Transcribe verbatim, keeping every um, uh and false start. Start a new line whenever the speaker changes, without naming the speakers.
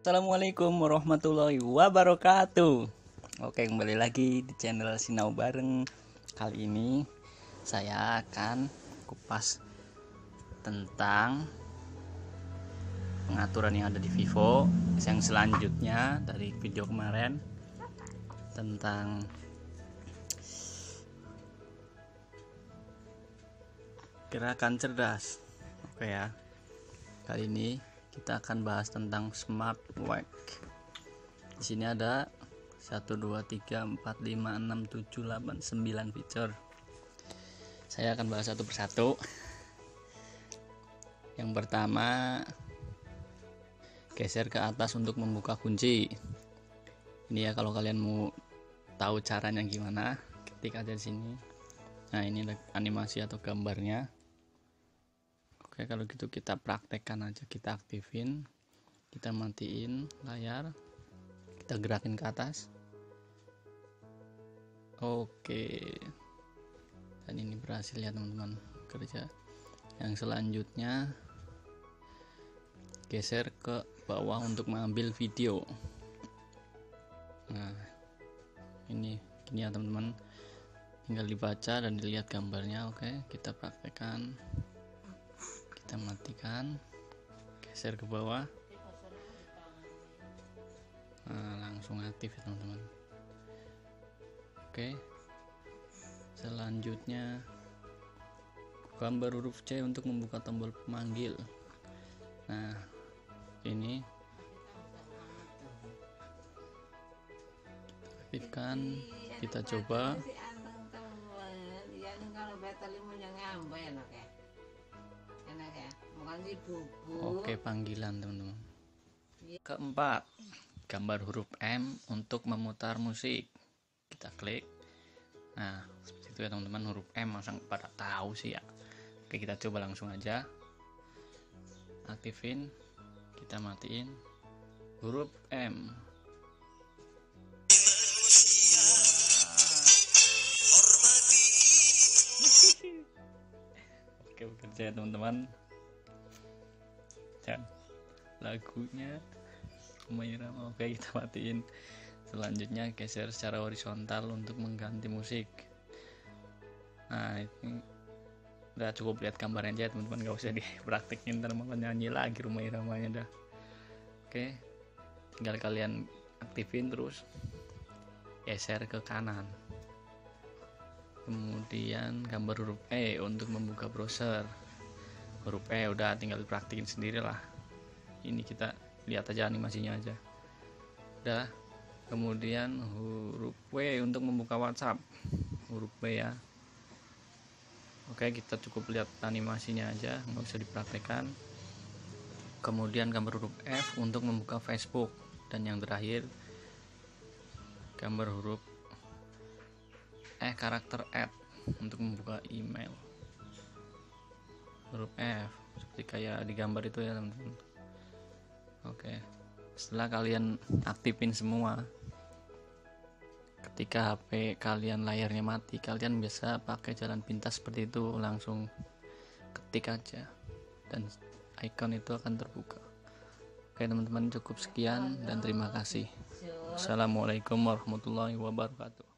Assalamualaikum warahmatullahi wabarakatuh. Oke, kembali lagi di channel Sinau Bareng. Kali ini saya akan kupas tentang pengaturan yang ada di Vivo yang selanjutnya dari video kemarin tentang gerakan cerdas. Oke ya. Kali ini kita akan bahas tentang smart watch. Di sini ada satu dua tiga empat lima enam tujuh delapan sembilan fitur. Saya akan bahas satu persatu. Yang pertama, geser ke atas untuk membuka kunci. Ini ya, kalau kalian mau tahu caranya gimana, ketik aja di sini. Nah, ini animasi atau gambarnya. Oke, kalau gitu kita praktekkan aja, kita aktifin, kita matiin layar, kita gerakin ke atas. Oke, dan ini berhasil ya teman-teman kerja. Yang selanjutnya, geser ke bawah untuk mengambil video. Nah, ini gini ya teman-teman, tinggal dibaca dan dilihat gambarnya. Oke, kita praktekkan. Kita matikan, geser ke bawah. Nah, langsung aktif ya teman-teman. Oke, selanjutnya gambar huruf C untuk membuka tombol pemanggil. Nah, ini aktifkan, kita coba. Oke, panggilan teman-teman. Keempat, gambar huruf M untuk memutar musik. Kita klik. Nah, seperti itu ya teman-teman, huruf M, masa pada tahu sih ya. Oke, kita coba langsung aja. Aktifin, kita matiin huruf M. Oke, bekerja ya teman-teman. Dan lagunya lumayan. Oke, kita matiin. Selanjutnya geser secara horizontal untuk mengganti musik. Nah, ini udah cukup lihat gambarnya aja teman-teman, gak usah dipraktekin, ntar malah nyanyi lagi rumah iramanya dah. Oke, tinggal kalian aktifin, terus geser ke kanan. Kemudian gambar huruf E untuk membuka browser. Huruf E udah tinggal dipraktikin sendiri lah. Ini kita lihat aja animasinya aja. Udah. Kemudian huruf W untuk membuka WhatsApp. Huruf W ya. Oke, kita cukup lihat animasinya aja, nggak usah dipraktekkan. Kemudian gambar huruf F untuk membuka Facebook. Dan yang terakhir gambar huruf E karakter add untuk membuka email. Huruf F seperti kayak di gambar itu ya teman-teman. Oke, setelah kalian aktifin semua, ketika H P kalian layarnya mati, kalian bisa pakai jalan pintas seperti itu, langsung ketik aja dan icon itu akan terbuka. Oke teman-teman, cukup sekian dan terima kasih. Assalamualaikum warahmatullahi wabarakatuh.